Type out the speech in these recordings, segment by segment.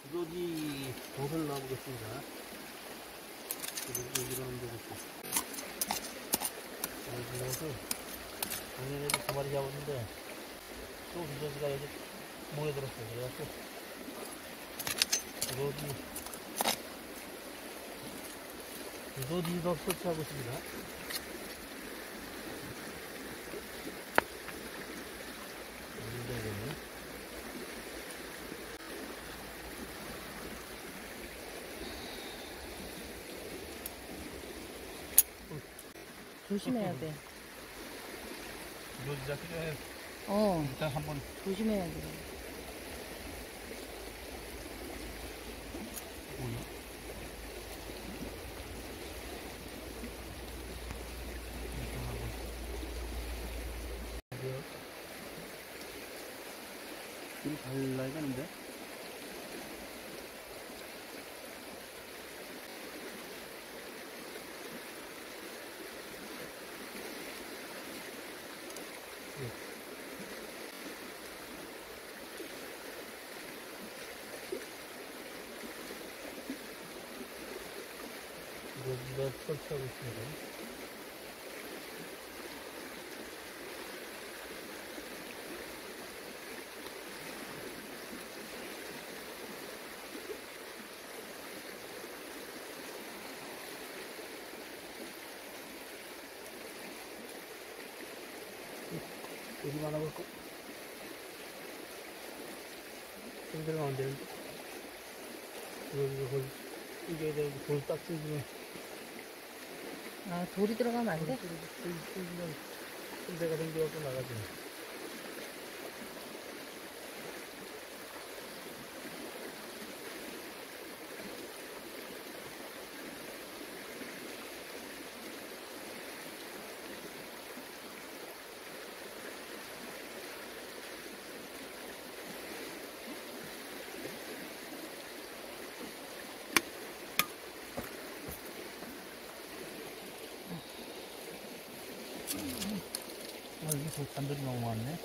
두더지 버섯을 넣어보겠습니다. 여기로 얹어볼게요. 여기서 작년에도 2마리 잡았는데 또 두더지가 여기 모여들었어요. 그래갖고 두더지도 설치하고 있습니다. 조심해야 돼. 두더지 잡기 전에 일단 한번 조심해야 돼. 좀 달라야 되는데. 여기가 설치하고 있습니다. 여기만 하고 있고 들어가면 되는데 여기가 거의 이게 되고 돌 딱 뜯으면 돌이 들어가면 안 돼? 뜯으면 손대가 생겨갖고 나가지. 여기 잔들이 너무 많네.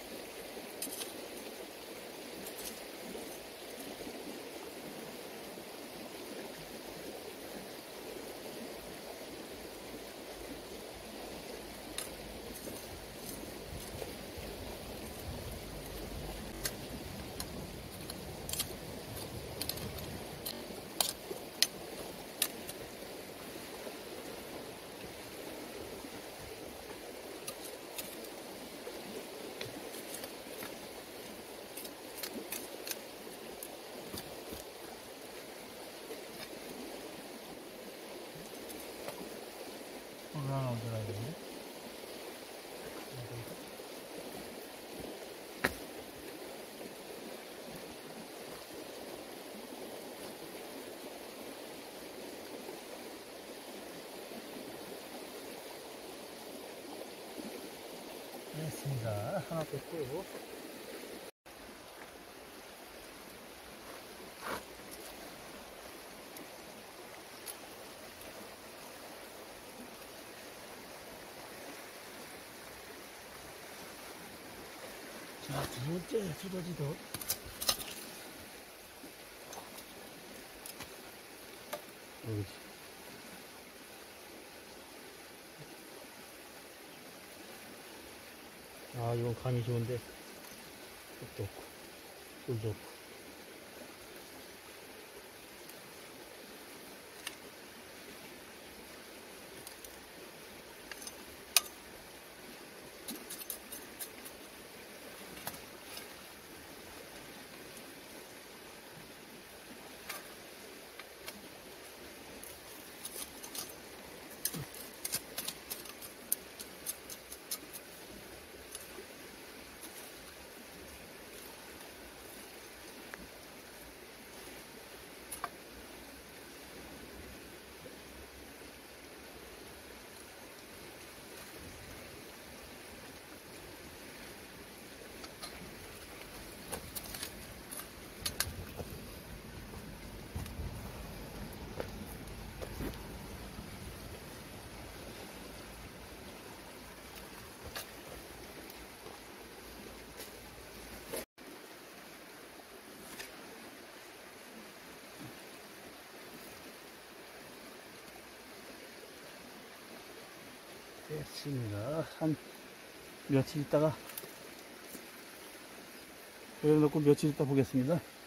하나 얹어놔야 되네. 됐습니다. 하나 뺐고. 자, 두 번째 두더지도 여기지. 이건 감이 좋은데 끝도 없고 꿀도 없고. 됐습니다. 한 며칠 있다가, 그래 놓고 며칠 있다 보겠습니다.